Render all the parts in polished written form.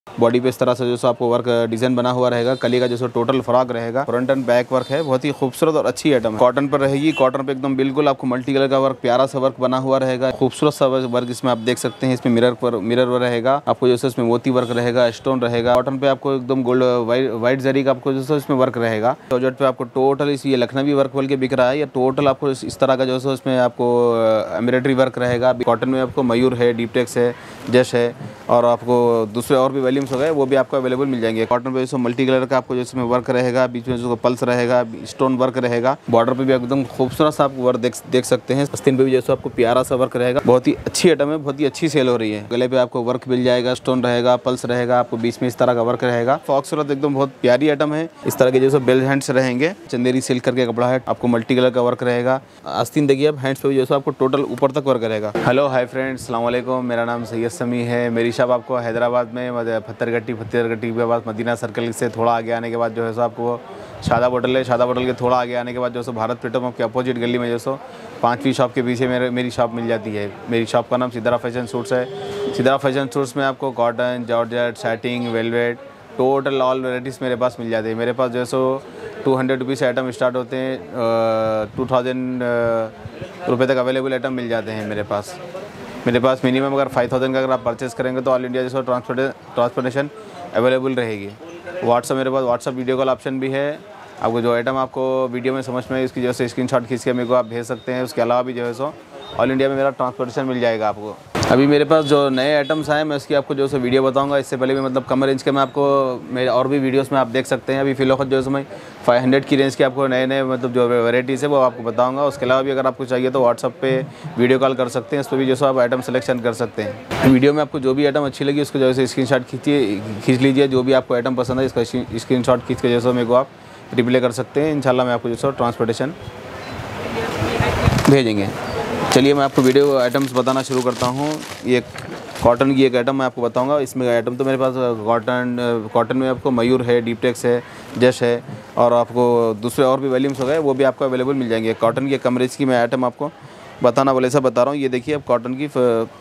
Body पे इस तरह से जो सो आपको वर्क डिजाइन बना हुआ रहेगा। कली का जो सो टोटल फ्रॉक रहेगा। फ्रंट एंड बैक वर्क है, बहुत ही खूबसूरत और अच्छी आइटम है। कॉटन पर रहेगी, कॉटन पे एकदम बिल्कुल आपको मल्टी कलर का वर्क, प्यारा सा वर्क बना हुआ रहेगा। खूबसूरत सा वर्क इसमें आप देख सकते हैं। इसमें मिरर रहेगा आपको, जैसे इसमें मोती वर्क रहेगा, स्टोन रहेगा। कॉटन पे आपको एकदम गोल्ड व्हाइट जरी का आपको जैसे इसमें वर्क रहेगा। जॉर्जेट पे आपको टोटल ये लखनवी वर्क बोल के बिक रहा है। ये टोटल आपको इस तरह का जो है इसमें आपको एम्ब्रॉयडरी वर्क रहेगा। कॉटन में आपको मयूर है, डीपटेक्स है, जश है और आपको दूसरे और भी वॉल्यूम्स हो गए वो भी आपको अवेलेबल मिल जाएंगे। कॉटन पे जो मल्टी कलर का आपको जिसमें वर्क रहेगा, बीच में जो पल्स रहेगा, स्टोन वर्क रहेगा। बॉर्डर पे भी एकदम खूबसूरत सा आपको वर्क देख सकते हैं। आस्तीन पे भी जैसे आपको प्यारा सा वर्क रहेगा। बहुत ही अच्छी आइटम है, बहुत ही अच्छी सेल हो रही है। गले पे आपको वर्क मिल जाएगा, स्टोन रहेगा, पल्स रहेगा, आपको बीच में इस तरह का वर्क रहेगा। खूबसूरत एकदम बहुत प्यारी आइटम है। इस तरह के जैसे बेल हैंड्स रहेंगे, चंदेरी सिल्क करके कपड़ा है, आपको मल्टी कलर का वर्क रहेगा। आस्तीन देखिए आप, हैंड्स पे भी जैसे आपको टोटल ऊपर तक वर्क रहेगा। हेलो हाय फ्रेंड्स, अस्सलाम वालेकुम। मेरा नाम सैयद समी है। मेरी शॉप आपको हैदराबाद में पत्थरगट्टी के बाद मदीना सर्कल से थोड़ा आगे आने के बाद जो है सो आपको शादाब होटल है। शादाब होटल के थोड़ा आगे आने के बाद जो सो भारत पेट्रोल पंप के अपोजिट गली में जो सो 5वीं शॉप के पीछे मेरी शॉप मिल जाती है। मेरी शॉप का नाम सिद्रा फैशन सूट्स है। सिद्रा फैशन सूट्स में आपको cotton, georgette, satin, velvet, total all varieties मेरे पास मिल जाती है। मेरे पास जो है सो 200 रुपीज़ से आइटम स्टार्ट होते हैं, 2000 रुपये तक अवेलेबल आइटम मिल जाते हैं मेरे पास। मिनिमम अगर 5000 का अगर आप परचेज़ करेंगे तो ऑल इंडिया जैसे ट्रांसपोर्टेशन अवेलेबल रहेगी। व्हाट्सअप मेरे पास व्हाट्सअप वीडियो कॉल ऑप्शन भी है। आपको जो आइटम आपको वीडियो में समझ में आए उसकी जो है स्क्रीनशॉट खींच के मेरे को आप भेज सकते हैं। उसके अलावा भी जो है सो ऑल इंडिया में मेरा ट्रांसपोर्टेशन मिल जाएगा आपको। अभी मेरे पास जो नए आइटम्स आए मैं उसकी आपको जो है वीडियो बताऊंगा। इससे पहले भी मतलब कम रेंज के मैं आपको मेरे और भी वीडियोस में आप देख सकते हैं। अभी फिलहाल जो है मैं 500 की रेंज के आपको नए मतलब जो वेराइटीज़ है वो आपको बताऊंगा। उसके अलावा भी अगर आपको चाहिए तो व्हाट्सअप पे वीडियो कॉल कर सकते हैं। उस पर भी जो है आप आइटम सेलेक्शन कर सकते हैं। वीडियो में आपको जो भी आइटम अच्छी लगी उसको जो है स्क्रीनशॉट खींच लीजिए। जो भी आपको आइटम पसंद है इसका स्क्रीनशॉट खींच के जो है मेरे को आप रिप्लाई कर सकते हैं। इंशाल्लाह मैं आपको जो है ट्रांसपोर्टेशन भेजेंगे। चलिए मैं आपको वीडियो आइटम्स बताना शुरू करता हूँ। ये कॉटन की एक आइटम मैं आपको बताऊंगा। इसमें आइटम तो मेरे पास कॉटन में आपको मयूर है, डीपटेक्स है, जश है और आपको दूसरे और भी वॉल्यूम्स हो गए वो भी आपको अवेलेबल मिल जाएंगे। कॉटन की कम रेंज की मैं आइटम आपको बताना बोले ऐसा बता रहा हूँ। ये देखिए अब कॉटन की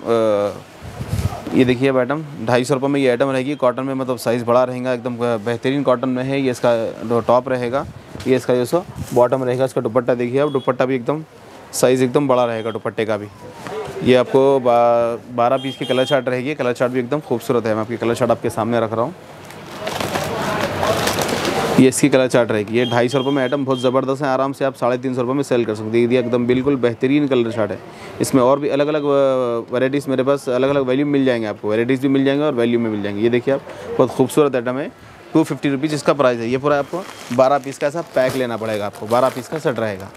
ये देखिए अब आइटम 250 रुपये में ये आइटम रहेगी। कॉटन में मतलब साइज़ बड़ा रहेगा, एकदम बेहतरीन कॉटन में है। ये इसका टॉप रहेगा, ये इसका जो सो बॉटम रहेगा। इसका दुपट्टा देखिए अब, दुपट्टा भी एकदम साइज़ एकदम बड़ा रहेगा दुपट्टे का भी। ये आपको 12 पीस की कलर चार्ट रहेगी। कलर चार्ट भी एकदम खूबसूरत है। मैं आपकी कलर चार्ट आपके सामने रख रहा हूँ। ये इसकी कलर चार्ट रहेगी। ये 250 रुपये में आइटम बहुत ज़बरदस्त है। आराम से आप 350 रुपये में सेल कर सकते हैं। ये एकदम बिल्कुल बेहतरीन कलर चार्ट है। इसमें और भी अलग अलग वैराइटीज़ मेरे पास अलग अलग वैल्यूम मिल जाएंगे आपको। वैराइटीज़ भी मिल जाएंगे और वैल्यूम में मिल जाएंगे। ये देखिए आप, बहुत खूबसूरत आइटम है। 250 रुपीज़ इसका प्राइस है। ये पूरा आपको 12 पीस का ऐसा पैक लेना पड़ेगा आपको। 12 पीस का सेट रहेगा,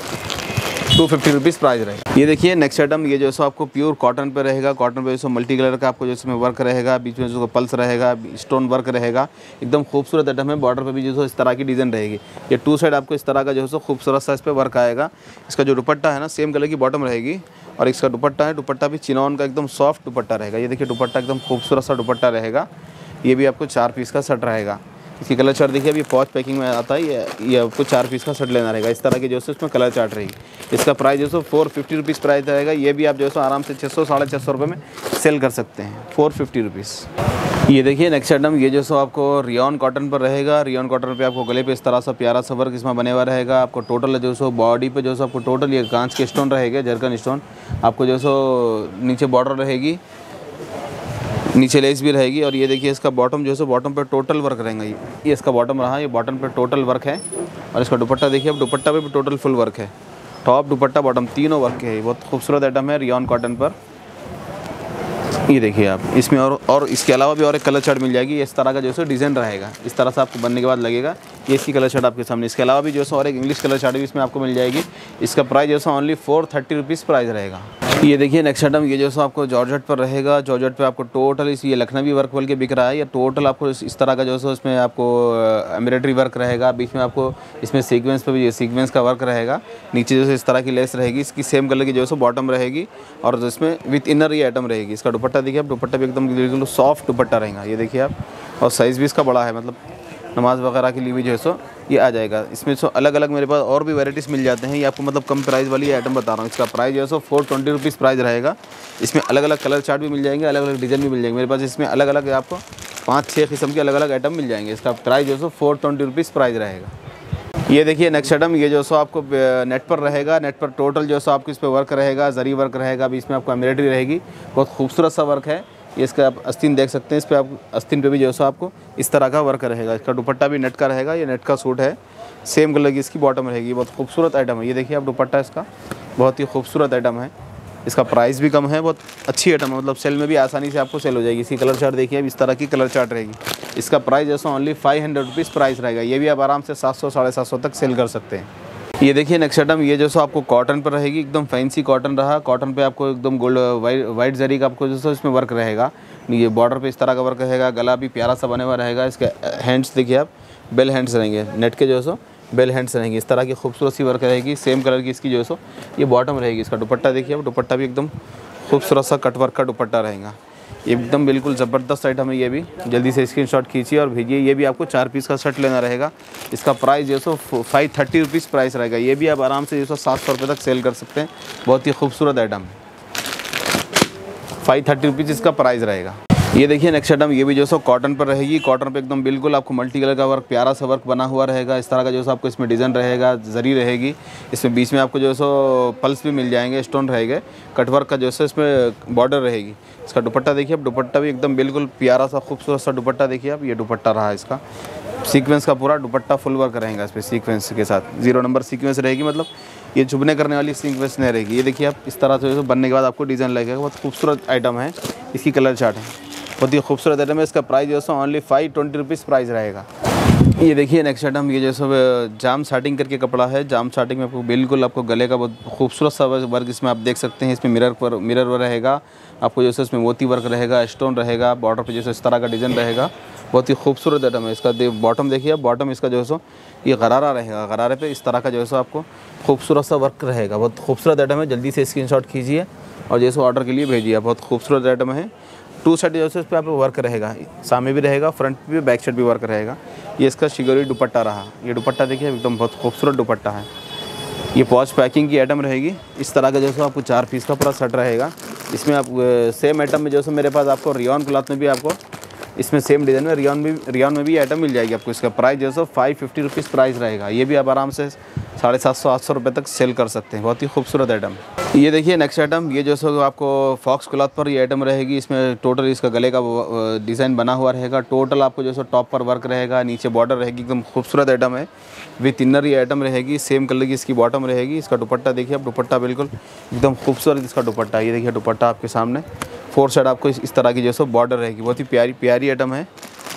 250 रुपीज़ प्राइस रहेगा। ये देखिए नेक्स्ट आइटम, ये जो सो आपको प्योर कॉटन पे रहेगा। कॉटन पे जो मल्टी कलर का आपको जिसमें वर्क रहेगा, बीच में जो पल्स रहेगा, स्टोन वर्क रहेगा। एकदम खूबसूरत आइटम है। बॉर्डर पे भी जो सो इस तरह की डिज़ाइन रहेगी। ये 2 साइड आपको इस तरह का जो है सो खूबसूरत सा इस पर वर्क आएगा। इसका जो दुपट्टा है ना सेम कलर की बॉटम रहेगी और इसका दुपट्टा है, दुपट्टा भी चिनॉन का एकदम सॉफ्ट दुपट्टा रहेगा। ये देखिए दुपट्टा एकदम खूबसूरत सा दुपट्टा रहेगा। ये भी आपको 4 पीस का सेट रहेगा। इसकी कलर चार्ट देखिए, अभी पॉच पैकिंग में आता है। ये आपको 4 पीस का सेट लेना रहेगा। इस तरह की जो है इसमें कलर चार्ट रहेगी। इसका प्राइस जो है 450 रुपीज़ प्राइस रहेगा। ये भी आप जो है आराम से 600 650 रुपये में सेल कर सकते हैं, 450 रुपीज़। ये देखिए नेक्स्ट आइटम, ये जो सो आपको रियॉन कॉटन पर रहेगा। रियॉन कॉटन पे आपको गले पे इस तरह सा प्यारा सा वर्क इसमें बने हुआ रहेगा। आपको टोटल जो सो बॉडी पे जो सो आपको टोटल ये कांच के स्टोन रहेगा, जरकन स्टोन। आपको जो सो नीचे बॉर्डर रहेगी, नीचे लेस भी रहेगी। और ये देखिए इसका बॉटम जो है बॉटम पे टोटल वर्क रहेगा। ये इसका बॉटम रहा, ये बॉटम पे टोटल वर्क है। और इसका दुपट्टा देखिए, अब दुपट्टा पे भी टोटल फुल वर्क है। टॉप, दुपट्टा, बॉटम तीनों वर्क है। बहुत खूबसूरत आइटम है रियॉन कॉटन पर। ये देखिए आप, इसमें और इसके अलावा भी और एक कलर चार्ट मिल जाएगी। इस तरह का जो है डिज़ाइन रहेगा। इस तरह से आपको बनने के बाद लगेगा। ये इसकी कलर चार्ट आपके सामने। इसके अलावा भी जो है और एक इंग्लिश कलर चार्ट भी इसमें आपको मिल जाएगी। इसका प्राइस जो है ओनली 430 रुपीज़ प्राइस रहेगा। ये देखिए नेक्स्ट आइटम, ये जो है आपको जॉर्जेट पर रहेगा। जॉर्जेट पे आपको टोटल ये लखनवी वर्क बोल के बिक रहा है। ये टोटल आपको इस तरह का जो है इसमें आपको एम्ब्रॉयडरी वर्क रहेगा। बीच में आपको इसमें सीक्वेंस पे भी ये सीक्वेंस का वर्क रहेगा। नीचे जो है इस तरह की लेस रहेगी। इसकी सेम कलर की जो है बॉटम रहेगी और इसमें विथ इनर ये आइटम रहेगी। इसका दुपट्टा देखिए आप, दुपट्टा भी एकदम बिल्कुल सॉफ्ट दुपट्टा रहेगा। ये देखिए आप, और साइज़ भी इसका बड़ा है, मतलब नमाज वगैरह के लिए भी जो है सो ये आ जाएगा। इसमें सो अलग अलग मेरे पास और भी वैराइटीज़ मिल जाते हैं। ये आपको मतलब कम प्राइस वाली आइटम बता रहा हूँ। इसका प्राइस जो है सो 420 रुपीज़ प्राइस रहेगा। इसमें अलग अलग कलर चार्ट भी मिल जाएंगे, अलग अलग डिज़ाइन भी मिल जाएंगे। मेरे पास इसमें अलग अलग आपको 5-6 किस्म के अलग अलग आइटम मिल जाएंगे। इसका प्राइस जो सो 420 रुपीज़ प्राइस रहेगा। ये देखिए नेक्स्ट आइटम, ये जो सो आपको नेट पर रहेगा। नेट पर टोटल जो सो आपको इस पर वर्क रहेगा, जरी वर्क रहेगा, अभी इसमें आपको एम्ब्रॉयडरी रहेगी, बहुत खूबसूरत सा वर्क है। ये इसका आप आस्तीन देख सकते हैं, इस पर आप आस्तीन पे भी जो सो आपको इस तरह का वर्क रहेगा। इसका दुपट्टा भी नेट का रहेगा, ये नेट का सूट है, सेम कलर की इसकी बॉटम रहेगी, बहुत खूबसूरत आइटम है। ये देखिए आप दुपट्टा इसका बहुत ही खूबसूरत आइटम है। इसका प्राइस भी कम है, बहुत अच्छी आइटम है, मतलब सेल में भी आसानी से आपको सेल हो जाएगी। इसकी कलर चार्ट देखिए, अब इस तरह की कलर चार्ट रहेगी। इसका प्राइस जैसा ओनली 500 रुपीज़ प्राइस रहेगा। ये भी आप आराम से 700-750 तक सेल कर सकते हैं। ये देखिए नेक्स्ट आइटम, ये जो सो आपको कॉटन पर रहेगी, एकदम फैंसी कॉटन रहा। कॉटन पे आपको एकदम गोल्ड वाइट जरी का आपको जो सो इसमें वर्क रहेगा। ये बॉर्डर पे इस तरह का वर्क रहेगा, गला भी प्यारा सा बने हुआ रहेगा। इसके हैंड्स देखिए आप, बेल हैंड्स रहेंगे, नेट के जो सो बेल हैंड्स रहेंगे, इस तरह की खूबसूरत सी वर्क रहेगी। सेम कलर की इसकी जो सो ये बॉटम रहेगी। इसका दुपट्टा देखिए आप, दुपट्टा भी एकदम खूबसूरत सा कट वर्क का दुपट्टा रहेगा। एकदम बिल्कुल ज़बरदस्त आइटम है। ये भी जल्दी से स्क्रीनशॉट खींचिए और भेजिए। ये भी आपको 4 पीस का सेट लेना रहेगा। इसका प्राइस जो सो 530 रुपीज़ प्राइस रहेगा। ये भी आप आराम से जो सो 700 रुपये तक सेल कर सकते हैं। बहुत ही खूबसूरत आइटम है, 530 रुपीज़ इसका प्राइस रहेगा। ये देखिए नेक्स्ट आइटम, ये भी जो सो कॉटन पर रहेगी। कॉटन पे एकदम बिल्कुल आपको मल्टी कलर का वर्क, प्यारा सा वर्क बना हुआ रहेगा। इस तरह का जो सो आपको इसमें डिज़ाइन रहेगा, जरी रहेगी। इसमें बीच में आपको जो सो पल्स भी मिल जाएंगे, स्टोन रहेंगे, कटवर्क का जो सो इसमें बॉर्डर रहेगी। इसका दुपट्टा देखिए आप, दुपट्टा भी एकदम बिल्कुल प्यारा सा खूबसूरत सा दुपट्टा देखिए आप। ये दुपट्टा रहा इसका, सीक्वेंस का पूरा दुपट्टा फुल वर्क रहेगा इस पर, सीक्वेंस के साथ 0 नंबर सीक्वेंस रहेगी, मतलब ये चुभने करने वाली सीक्वेंस नहीं रहेगी। ये देखिए आप, इस तरह से बनने के बाद आपको डिज़ाइन लगेगा। बहुत खूबसूरत आइटम है, इसकी कलर चार्ट है, बहुत ही खूबसूरत आइटम है। इसका प्राइस जो है ओनली 520 रुपीज़ प्राइस रहेगा। ये देखिए नेक्स्ट आइटम, ये जो सब जाम साटिंग करके कपड़ा है। जाम साटिंग में आपको बिल्कुल आपको गले का बहुत खूबसूरत सा वर्क इसमें आप देख सकते हैं। इसमें मिरर रहेगा, आपको जैसे इसमें मोती वर्क रहेगा, स्टोन रहेगा, बॉर्डर पे जैसे इस तरह का डिज़ाइन रहेगा। बहुत ही खूबसूरत आइटम है। इसका बॉटम देखिए आप, बॉटम इसका जो है सो ये गरारा रहेगा, गरारे पे इस तरह का जो है सो आपको खूबसूरत सा वर्क रहेगा। बहुत खूबसूरत आइटम है, जल्दी से स्क्रीनशॉट खींचिए और जैसे ऑर्डर के लिए भेजिए। बहुत खूबसूरत आइटम है। 2 साइड जो है इस पर आप वर्क रहेगा, सामने भी रहेगा, फ्रंट भी, बैक साइड भी वर्क रहेगा। ये इसका शिगोरी दुपट्टा रहा। ये दुपट्टा देखिए एकदम बहुत खूबसूरत दुपट्टा है। ये पॉच पैकिंग की आइटम रहेगी। इस तरह का जो है आपको 4 पीस का पूरा सेट रहेगा। इसमें आप सेम आइटम में जो है मेरे पास आपको रियॉन क्लॉथ में भी आपको इसमें सेम डिज़ाइन में रियॉन में भी आइटम मिल जाएगी आपको। इसका प्राइस जो है 550 रुपीज़ प्राइस रहेगा। ये भी आप आराम से 750-800 रुपये तक सेल कर सकते हैं। बहुत ही खूबसूरत आइटम। ये देखिए नेक्स्ट आइटम, ये जो सो आपको फॉक्स क्लॉथ पर ये आइटम रहेगी। इसमें टोटल इसका गले का डिज़ाइन बना हुआ रहेगा। टोटल आपको जो सो टॉप पर वर्क रहेगा, नीचे बॉर्डर रहेगी, एकदम खूबसूरत आइटम है। विथ इनर ये आइटम रहेगी, सेम कलर की इसकी बॉटम रहेगी। इसका दुपट्टा देखिए आप, दुपट्टा बिल्कुल एकदम खूबसूरत इसका दुपट्टा। ये देखिए दुपट्टा आपके सामने, 4 साइड आपको इस तरह की जो सो बॉर्डर रहेगी। बहुत ही प्यारी आइटम है,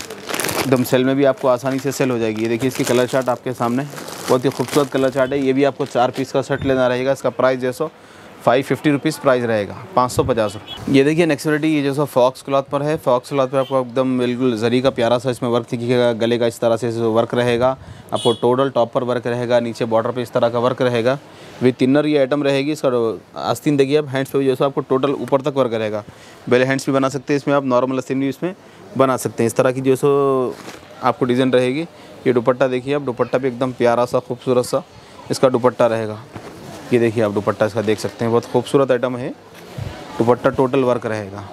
एकदम सेल में भी आपको आसानी से सेल हो जाएगी। ये देखिए इसकी कलर चार्ट आपके सामने, बहुत ही खूबसूरत कलर चार्ट है। ये भी आपको 4 पीस का सेट लेना रहेगा। इसका प्राइस जो सो 550 रुपीज़ प्राइस रहेगा, 550 रुपये। ये देखिए नेक्स्ट वैरायटी, ये जो सो फॉक्स क्लॉथ पर है। फॉक्स क्लॉथ पर आपको एकदम बिल्कुल जरी का प्यारा सा इसमें वर्क दिखेगा, गले का इस तरह से वर्क रहेगा। आपको टोटल टॉप पर वर्क रहेगा, नीचे बॉर्डर पे इस तरह का वर्क रहेगा। विथ इनर ये आइटम रहेगी। इसका आस्तीन देखिए आप, हैंड्स पे भी जो सो आपको टोटल ऊपर तक वर्क रहेगा। बेल हैंड्स भी बना सकते हैं इसमें आप, नॉर्मल आस्तीन भी इसमें बना सकते हैं। इस तरह की जो सो आपको डिज़ाइन रहेगी। ये दुपट्टा देखिए आप, दुपट्टा भी एकदम प्यारा सा खूबसूरत सा इसका दुपट्टा रहेगा। ये देखिए आप दुपट्टा इसका देख सकते हैं, बहुत खूबसूरत आइटम है। दुपट्टा टोटल वर्क रहेगा,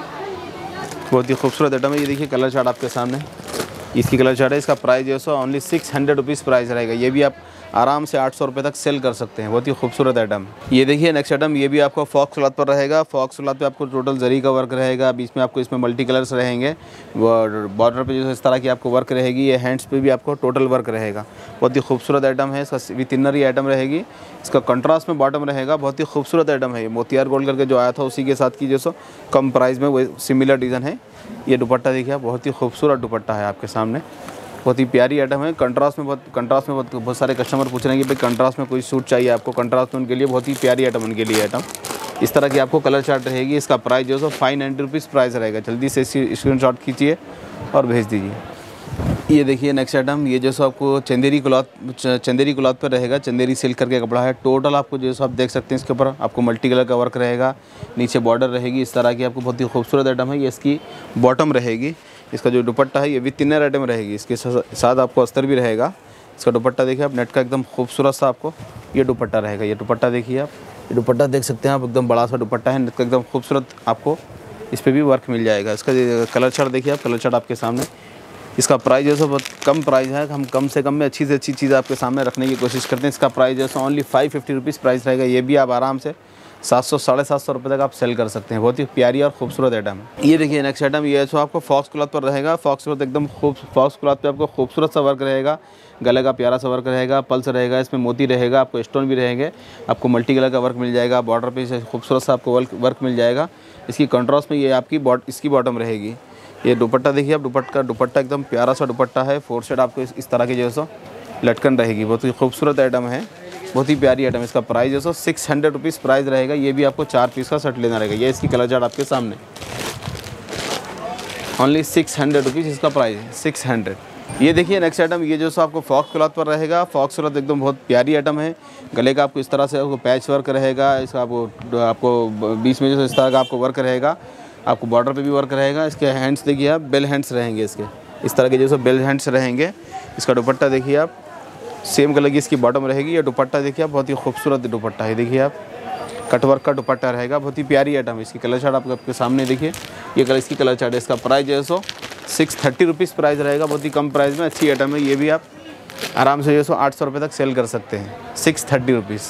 बहुत ही खूबसूरत आइटम है। ये देखिए कलर चार्ट आपके सामने, इसकी कलर चार्ट है। इसका प्राइस जो है ओनली 600 रुपीज़ प्राइस रहेगा। ये भी आप आराम से 800 रुपये तक सेल कर सकते हैं। बहुत ही खूबसूरत आइटम। ये देखिए नेक्स्ट आइटम, ये भी आपको फॉक्स क्लॉथ पर रहेगा। फॉक्स क्लॉथ पे आपको टोटल जरी का वर्क रहेगा। बीच में आपको इसमें मल्टी कलर्स रहेंगे, बॉर्डर पे जो इस तरह की आपको वर्क रहेगी। ये हैंड्स पे भी आपको टोटल वर्क रहेगा। बहुत ही खूबसूरत आइटम है। इसका विथ इनर ये आइटम रहेगी। इसका कंट्रास्ट में बॉटम रहेगा। बहुत ही खूबसूरत आइटम है। ये मोतियार गोल्ड करके जो आया था उसी के साथ की जो सो कम प्राइस में वो सिमिलर डिज़ाइन है। ये दुपट्टा देखिए आप, बहुत ही खूबसूरत दुपट्टा है आपके सामने, बहुत ही प्यारी आइटम है। कंट्रास्ट में बहुत सारे कस्टमर पूछ रहे हैं कि भाई कंट्रास्ट में कोई सूट चाहिए आपको। कंट्रास्ट में उनके लिए बहुत ही प्यारी आइटम, उनके लिए आइटम इस तरह की आपको कलर चार्ट रहेगी। इसका प्राइस जो है 590 रुपीज़ प्राइस रहेगा। जल्दी से स्क्रीनशॉट खींचिए और भेज दीजिए। ये देखिए नेक्स्ट आइटम, ये जो सो आपको चंदेरी क्लॉथ पर रहेगा। चंदेरी सिल्क करके कपड़ा है। टोटल आपको जो सो आप देख सकते हैं, इसके ऊपर आपको मल्टी कलर का वर्क रहेगा, नीचे बॉर्डर रहेगी इस तरह की आपको। बहुत ही खूबसूरत आइटम है। ये इसकी बॉटम रहेगी। इसका जो दुपट्टा है ये विथ इनर आइटम रहेगी। इसके साथ आपको अस्तर भी रहेगा। इसका दुपट्टा देखिए आप, नेट का एकदम खूबसूरत सा आपको ये दुपट्टा रहेगा। ये दुपट्टा देखिए आप, ये दुपट्टा देख सकते हैं आप, एकदम बड़ा सा दुपट्टा है, नेट का एकदम खूबसूरत आपको इस पर भी वर्क मिल जाएगा। इसका कलर चार्ट देखिए आप, कलर चार्ट आपके सामने। इसका प्राइस जो है बहुत कम प्राइस है, हम कम से कम में अच्छी से अच्छी चीज़ आपके सामने रखने की कोशिश करते हैं। इसका प्राइस जो है ओनली 550 रुपीज़ प्राइस रहेगा। ये भी आप आराम से 700 साढ़े 700 रुपये तक आप सेल कर सकते हैं। बहुत ही प्यारी और खूबसूरत आइटम है। ये देखिए नेक्स्ट आइटम, ये जो आपको फॉक्स क्लॉथ पर रहेगा। फॉक्स क्लॉथ एकदम फॉक्स क्लॉथ पे आपको खूबसूरत सा वर्क रहेगा, गले का प्यारा सा वर्क रहेगा, पल्स रहेगा, इसमें मोती रहेगा, आपको स्टोन भी रहेंगे, आपको मल्टी कलर का वर्क मिल जाएगा, बॉर्डर पे खूबसूरत सा आपको वर्क मिल जाएगा। इसकी कंट्रास्ट में ये आपकी इसकी बॉटम रहेगी। ये दुपट्टा देखिए आप, दुपट्टा एकदम प्यारा सा दुपट्टा है। 4 साइड आपको इस तरह की जो है लटकन रहेगी। बहुत ही खूबसूरत आइटम है, बहुत ही प्यारी आइटम। इसका प्राइस जो है 600 रुपीज़ प्राइस रहेगा। ये भी आपको 4 पीस का सेट लेना रहेगा। ये इसकी कलर चार्ट आपके सामने, ओनली 600 रुपीज़ इसका प्राइस है, 600। ये देखिए नेक्स्ट आइटम, ये जो आपको फॉक्स क्लॉथ पर रहेगा। फॉक्स क्लॉथ एकदम बहुत प्यारी आइटम है। गले का आपको इस तरह से आपको पैच वर्क रहेगा। इसका आपको बीच में जो इस तरह का आपको वर्क रहेगा, आपको बॉर्डर पे भी वर्क रहेगा। इसके हैंड्स देखिए आप, बेल हैंड्स रहेंगे इसके, इस तरह के जो बेल हैंड्स रहेंगे। इसका दुपट्टा देखिए आप, सेम कलर की इसकी बॉटम रहेगी। ये दुपट्टा देखिए आप, बहुत ही खूबसूरत दुपट्टा है। देखिए आप, कटवर्क का दुपट्टा रहेगा, बहुत ही प्यारी आइटम है। इसकी कलर चार्ट आपके सामने देखिए, ये कलर इसकी कलर चार्ट है। इसका प्राइस जो है 630 रुपीज़ प्राइस रहेगा। बहुत ही कम प्राइस में अच्छी आइटम है। ये भी आप आराम से जो 800 रुपये तक सेल कर सकते हैं, 630 रुपीज़।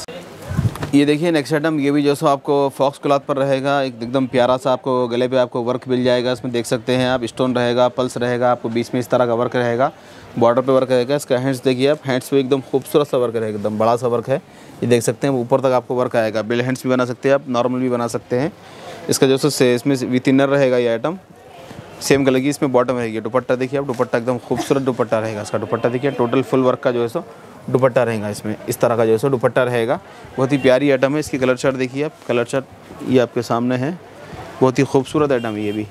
ये देखिए नेक्स्ट आइटम, ये भी जो आपको फॉक्स क्लॉथ पर रहेगा। एकदम प्यारा सा आपको गले पे आपको वर्क मिल जाएगा। इसमें देख सकते हैं आप, स्टोन रहेगा, पल्स रहेगा, आपको बीच में इस तरह का वर्क रहेगा, बॉर्डर पे वर्क रहेगा। इसका हैंड्स देखिए आप, हैंड्स पे एकदम खूबसूरत सा वर्क रहेगा, एकदम बड़ा सा वर्क है। ये देख सकते हैं, ऊपर तक आपको वर्क आएगा। बेल हैंड्स भी बना सकते हैं आप, नॉर्मल भी बना सकते हैं। इसका जो इसमें विथ इनर रहेगा ये आइटम, सेम कलर की इसमें बॉटम रहेगी। दुपट्टा देखिए आप, दुपट्टा एकदम खूबसूरत दुपट्टा रहेगा। इसका दुपट्टा देखिए, टोटल फुल वर्क का जो है दुपट्टा रहेगा। इसमें इस तरह का जो है दुपट्टा रहेगा। बहुत ही प्यारी आइटम है। इसकी कलर चार्ट देखिए आप, कलर चार्ट ये आपके सामने है। बहुत ही खूबसूरत आइटम है ये भी।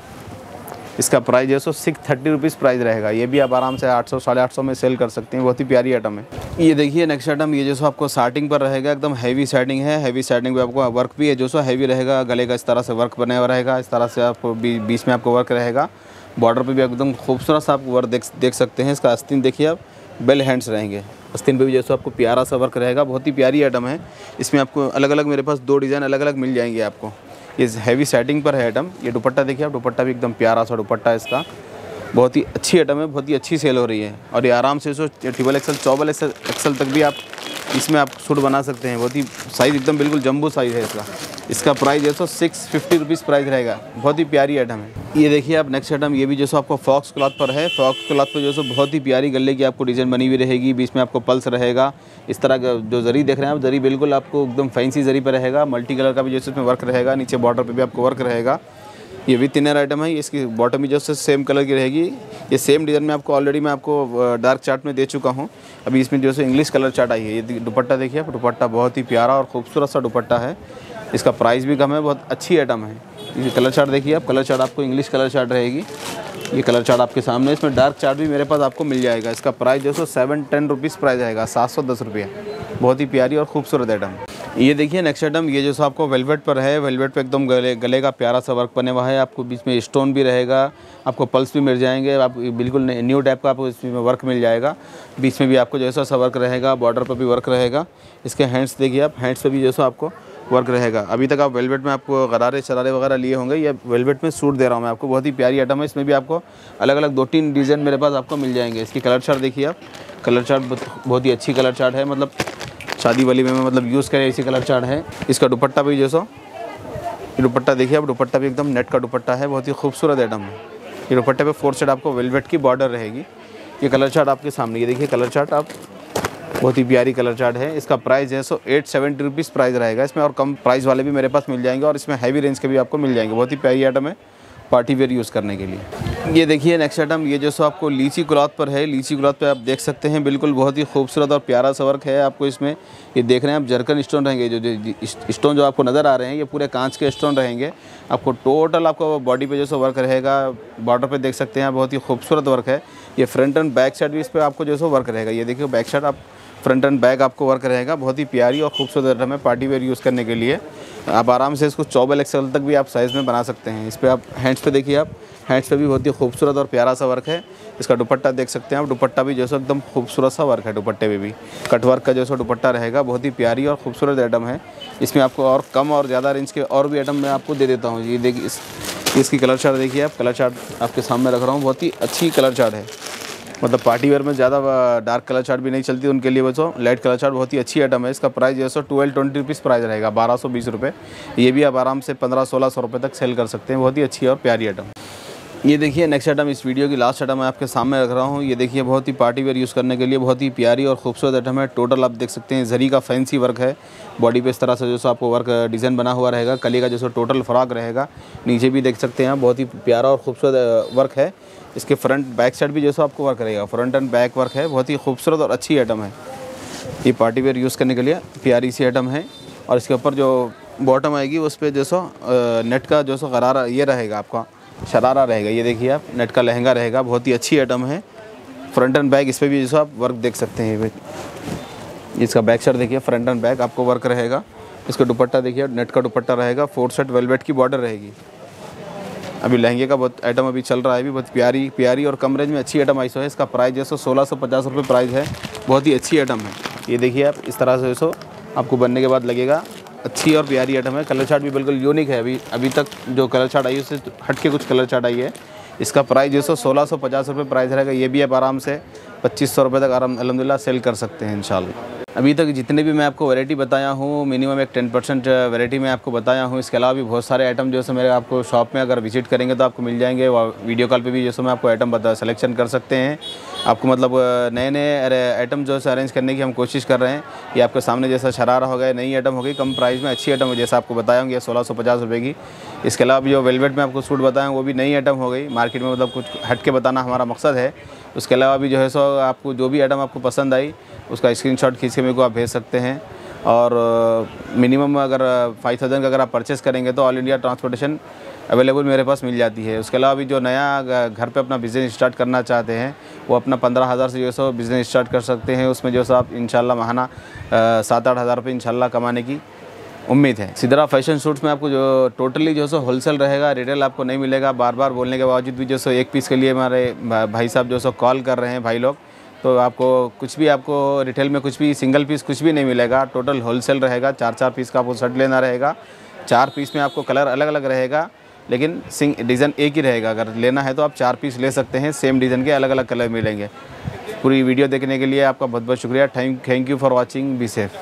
इसका प्राइस जो है 630 रुपीज़ प्राइस रहेगा। ये भी आप आराम से 800 साढ़े 800 में सेल कर सकते हैं। बहुत ही प्यारी आइटम है। ये देखिए नेक्स्ट आइटम, ये जो आपको साटिंग पर रहेगा, एकदम हैवी साटिंग है। हैवी साटिंग पे आपको वर्क भी है जो हैवी रहेगा। गले का इस तरह से वर्क बने हुआ रहेगा। इस तरह से आपको बीच में आपको वर्क रहेगा। बॉर्डर पे भी एकदम खूबसूरत सा आप वर्क देख सकते हैं। इसका आस्तीन देखिए आप, बेल हैंड्स रहेंगे। आस्तीन पे भी जैसे आपको प्यारा सा वर्क रहेगा। बहुत ही प्यारी आइटम है। इसमें आपको अलग अलग, मेरे पास 2 डिज़ाइन अलग अलग मिल जाएंगे आपको। ये हैवी सेटिंग पर है आइटम। ये दुपट्टा देखिए आप, दुपट्टा भी एकदम प्यारा सा दुपट्टा है इसका। बहुत ही अच्छी आइटम है, बहुत ही अच्छी सेल हो रही है। और ये आराम से ट्रिपल एक्सल, चौबल एक्सल तक भी आप इसमें आप सूट बना सकते हैं। बहुत ही साइज़ एकदम बिल्कुल जंबो साइज़ है इसका। इसका प्राइस जो है 650 रुपीज़ प्राइस रहेगा। बहुत ही प्यारी आइटम है। ये देखिए आप नेक्स्ट आइटम, ये भी जो आपको फॉक्स क्लॉथ पर है। फॉक्स क्लॉथ पर जो बहुत ही प्यारी गले की आपको डिज़ाइन बनी हुई रहेगी। बीच में आपको पल्स रहेगा। इस तरह का जो जरी देख रहे हैं आप, जरी बिल्कुल आपको एकदम फैंसी जरी पर रहेगा। मल्टी कलर का भी जैसे इसमें वर्क रहेगा। नीचे बॉर्डर पे भी आपको वर्क रहेगा। ये विथ इनर आइटम है। इसकी बॉटम भी जो सेम कलर की रहेगी। ये सेम डिज़ाइन में आपको ऑलरेडी मैं आपको डार्क चार्ट में दे चुका हूँ। अभी इसमें जो इंग्लिश कलर चार्ट आई है। ये दुपट्टा देखिए आप, दुपट्टा बहुत ही प्यारा और खूबसूरत सा दुपट्टा है। इसका प्राइस भी कम है, बहुत अच्छी आइटम है। ये कलर चार्ट देखिए आप, कलर चार्ट आपको इंग्लिश कलर चार्ट रहेगी। ये कलर चार्ट आपके सामने। इसमें डार्क चार्ट भी मेरे पास आपको मिल जाएगा। इसका प्राइस जो 710 रुपीज़ प्राइस आएगा, 710 रुपये। बहुत ही प्यारी और खूबसूरत आइटम। ये देखिए नेक्स्ट आइटम, ये जो आपको वेलवेट पर है। वेलवेट पे एकदम गले का प्यारा सा वर्क बने हुआ है। आपको बीच में स्टोन भी रहेगा, आपको पल्स भी मिल जाएंगे। आप बिल्कुल न्यू टाइप का आपको इसमें वर्क मिल जाएगा। बीच में भी आपको जैसा सा वर्क रहेगा, बॉर्डर पर भी वर्क रहेगा। इसके हैंड्स देखिए आप, हैंड्स पे भी जैसा आपको वर्क रहेगा। अभी तक आप वेलवेट में आपको गरारे शरारे वगैरह लिए होंगे। ये वेलवेट में सूट दे रहा हूँ मैं आपको। बहुत ही प्यारी आइटम है। इसमें भी आपको अलग अलग 2-3 डिज़ाइन मेरे पास आपको मिल जाएंगे। इसकी कलर चार्ट देखिए आप, कलर चार्ट बहुत ही अच्छी कलर चार्ट है। मतलब शादी वाली में मतलब यूज़ करें ऐसी कलर चार्ट है। इसका दुपट्टा भी जैसा, ये दुपट्टा देखिए आप, दुपट्टा भी एकदम नेट का दुपट्टा है। बहुत ही खूबसूरत आइटम है। ये दुपट्टे पे 4 साइड आपको वेलवेट की बॉर्डर रहेगी। ये कलर चार्ट आपके सामने, ये देखिए कलर चार्ट आप, बहुत ही प्यारी कलर चार्ट है। इसका प्राइस है 870 रुपीज़ प्राइस रहेगा। इसमें और कम प्राइस वाले भी मेरे पास मिल जाएंगे और इसमें हैवी रेंज के भी आपको मिल जाएंगे। बहुत ही प्यारी आइटम है पार्टी वेयर यूज़ करने के लिए। ये देखिए नेक्स्ट आइटम, ये जो आपको लीची क्लॉथ पर है। लीची क्लॉथ पे आप देख सकते हैं, बिल्कुल बहुत ही खूबसूरत और प्यारा सा वर्क है। आपको इसमें ये देख रहे हैं आप, जरकन स्टोन रहेंगे। जो स्टोन जो आपको नज़र आ रहे हैं, ये पूरे कांच के स्टोन रहेंगे। आपको टोटल आपको बॉडी पे जो वर्क रहेगा, बॉर्डर पे देख सकते हैं, बहुत ही खूबसूरत वर्क है। ये फ्रंट एंड बैक साइड भी इस पर आपको जो वर्क रहेगा। ये देखिए बैक साइड आप, फ्रंट एंड बैक आपको वर्क रहेगा। बहुत ही प्यारी और खूबसूरत आइटम है पार्टी वेयर यूज़ करने के लिए। आप आराम से इसको 4 XL तक भी आप साइज़ में बना सकते हैं। इस पर आप हैंड्स पे देखिए आप, हैंड्स पे भी बहुत ही खूबसूरत और प्यारा सा वर्क है। इसका दुपट्टा देख सकते हैं आप, दुपट्टा भी जैसा एकदम खूबसूरत सा वर्क है। दुपट्टे पे भी कट वर्क का जैसा दुपट्टा रहेगा। बहुत ही प्यारी और खूबसूरत आइटम है। इसमें आपको और कम और ज़्यादा रेंज के और भी आइटम मैं आपको दे देता हूँ। ये देखिए इसकी कलर चार्ट देखिए आप, कलर चार्ट आपके सामने रख रहा हूँ, बहुत ही अच्छी कलर चार्ट है। मतलब पार्टी वेयर में ज़्यादा डार्क कलर चार्ट भी नहीं चलती उनके लिए, वैसे लाइट कलर चार्ट बहुत ही अच्छी आइटम है। इसका प्राइस जो है 1220 रुपीज़ प्राइस रहेगा, 1220 रुपये। ये भी आप आराम से 1500-1600 रुपये तक सेल कर सकते हैं। बहुत ही अच्छी और प्यारी आइटम। ये देखिए नेक्स्ट आइटम, इस वीडियो की लास्ट आइटम मैं आपके सामने रख रहा हूँ। ये देखिए बहुत ही पार्टी वेयर यूज़ करने के लिए बहुत ही प्यारी और खूबसूरत आइटम है। टोटल आप देख सकते हैं जरी का फैंसी वर्क है। बॉडी पे इस तरह से जो सो आपको वर्क डिज़ाइन बना हुआ रहेगा। कली का जो सो टोटल फ्रॉक रहेगा। नीचे भी देख सकते हैं, बहुत ही प्यारा और खूबसूरत वर्क है। इसके फ्रंट बैक साइड भी जो सो आपको वर्क रहेगा, फ्रंट एंड बैक वर्क है। बहुत ही खूबसूरत और अच्छी आइटम है। ये पार्टी वेयर यूज़ करने के लिए प्यारी सी आइटम है। और इसके ऊपर जो बॉटम आएगी उस पर जो सो नेट का जो सो गरारा ये रहेगा, आपका शरारा रहेगा। ये देखिए आप, नेट का लहंगा रहेगा। बहुत ही अच्छी आइटम है। फ्रंट एंड बैक इस पर भी जो सो आप वर्क देख सकते हैं। इसका बैक साइड देखिए, फ्रंट एंड बैक आपको वर्क रहेगा। इसका दुपट्टा देखिए, नेट का दुपट्टा रहेगा। 4 सेट वेलवेट की बॉर्डर रहेगी। अभी लहंगे का बहुत आइटम अभी चल रहा है, भी बहुत प्यारी और कम रेंज में अच्छी आइटम आई सो है। इसका प्राइस जो सो 1650 रुपये प्राइस है। बहुत ही अच्छी आइटम है। ये देखिए आप, इस तरह से जो आपको बनने के बाद लगेगा। अच्छी और प्यारी आइटम है। कलर चार्ट भी बिल्कुल यूनिक है। अभी तक जो कलर चार्ट आई है उससे हट के कुछ कलर चार्ट आई है। इसका प्राइस जो सो 1650 रुपये प्राइस रहेगा। ये भी आप आराम से 2500 रुपये तक आराम अल्हम्दुलिल्लाह सेल कर सकते हैं इंशाल्लाह। अभी तक जितने भी मैं आपको वैरायटी बताया हूँ, मिनिमम एक 10% वैरायटी में आपको बताया हूँ। इसके अलावा भी बहुत सारे आइटम जो है मेरे आपको शॉप में अगर विजिट करेंगे तो आपको मिल जाएंगे। वीडियो कॉल पे भी जैसे मैं आपको आइटम सिलेक्शन कर सकते हैं। आपको मतलब नए आइटम जो है अरेंज करने की हम कोशिश कर रहे हैं। ये आपके सामने जैसा शरारा हो गया, नई आइटम हो गई, कम प्राइस में अच्छी आइटम है। जैसा आपको बताया हूँ, ये 1650 रुपये की। इसके अलावा जो वेलवेट में आपको सूट बताएं वो भी नई आइटम हो गई मार्केट में। मतलब कुछ हट के बताना हमारा मकसद है। उसके अलावा भी जो है सो आपको जो भी आइटम आपको पसंद आई उसका स्क्रीनशॉट खींच के मेरे को आप भेज सकते हैं। और मिनिमम अगर 5000 का अगर आप परचेस करेंगे तो ऑल इंडिया ट्रांसपोर्टेशन अवेलेबल मेरे पास मिल जाती है। उसके अलावा भी जो नया घर पे अपना बिज़नेस स्टार्ट करना चाहते हैं वो अपना 15,000 से जो सो बिज़नेस स्टार्ट कर सकते हैं। उसमें जो सो आप इंशाल्लाह महाना 7-8 हज़ार रुपये इंशाल्लाह कमाने की उम्मीद है। सिदरा फैशन सूट्स में आपको जो टोटली जो सो होलसेल रहेगा, रिटेल आपको नहीं मिलेगा। बार बार बोलने के बावजूद भी जो सो एक पीस के लिए हमारे भाई साहब जो सो कॉल कर रहे हैं भाई लोग, तो आपको कुछ भी आपको रिटेल में कुछ भी सिंगल पीस कुछ भी नहीं मिलेगा। टोटल होलसेल रहेगा। 4-4 पीस का आपको सेट लेना रहेगा। 4 पीस में आपको कलर अलग अलग रहेगा, लेकिन डिज़ाइन एक ही रहेगा। अगर लेना है तो आप 4 पीस ले सकते हैं। सेम डिज़ाइन के अलग अलग कलर मिलेंगे। पूरी वीडियो देखने के लिए आपका बहुत बहुत शुक्रिया। Thank you for watching. Be safe.